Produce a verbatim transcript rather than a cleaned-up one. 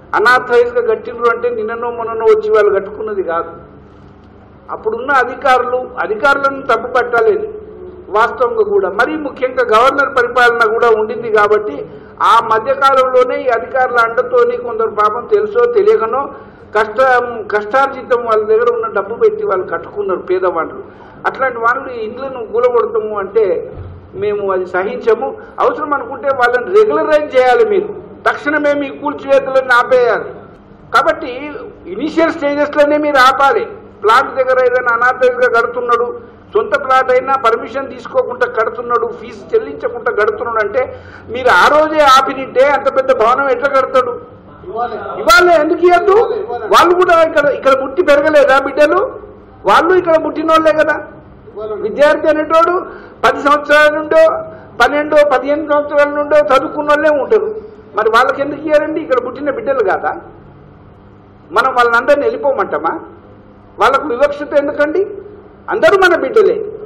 అనాథరైజ్గా కట్టిండ్రు అంటే నిన్ననో మొన్ననో వచ్చి వాళ్ళు కట్టుకున్నది కాదు. అప్పుడున్న అధికారులు అధికారులను తప్పు పట్టలేదు వాస్తవంగా కూడా. మరీ ముఖ్యంగా గవర్నర్ పరిపాలన కూడా ఉండింది కాబట్టి ఆ మధ్యకాలంలోనే ఈ అధికారుల అండతోని కొందరు పాపం తెలుసో తెలియకనో కష్ట కష్టార్జితం వాళ్ళ దగ్గర ఉన్న డబ్బు పెట్టి వాళ్ళు కట్టుకున్నారు పేదవాళ్ళు. అట్లాంటి వాళ్ళు ఇండ్లను కూలగొడతాము అంటే మేము అది సహించము. అవసరం అనుకుంటే వాళ్ళని రెగ్యులరైజ్ చేయాలి, మీరు తక్షణమే మీ కూల్చివేతలను ఆపేయాలి. కాబట్టి ఇనిషియల్ స్టేజెస్లోనే మీరు ఆపాలి. ప్లాట్ దగ్గర ఏదైనా అనాథరైజ్గా కడుతున్నాడు, సొంత ప్లాట్ అయినా పర్మిషన్ తీసుకోకుండా కడుతున్నాడు, ఫీజు చెల్లించకుండా కడుతున్నాడు అంటే మీరు ఆ రోజే ఆపినింటే అంత పెద్ద భవనం ఎట్లా కడతాడు? ఇవాళ ఎందుకు ఇవ్వద్దు? వాళ్ళు కూడా ఇక్కడ ఇక్కడ పుట్టి పెరగలేదా బిడ్డలు? వాళ్ళు ఇక్కడ పుట్టిన వాళ్ళే కదా. విద్యార్థి అనేటోడు పది సంవత్సరాల నుండో పన్నెండో పదిహేను సంవత్సరాల నుండో చదువుకున్న వాళ్ళే ఉంటారు. మరి వాళ్ళకి ఎందుకు ఇవ్వారండి? ఇక్కడ పుట్టిన బిడ్డలు కాదా? మనం వాళ్ళందరినీ వెళ్ళిపోమంటామా? వాళ్ళకు వివక్షత ఎందుకండి? అందరూ మన బిడ్డలే.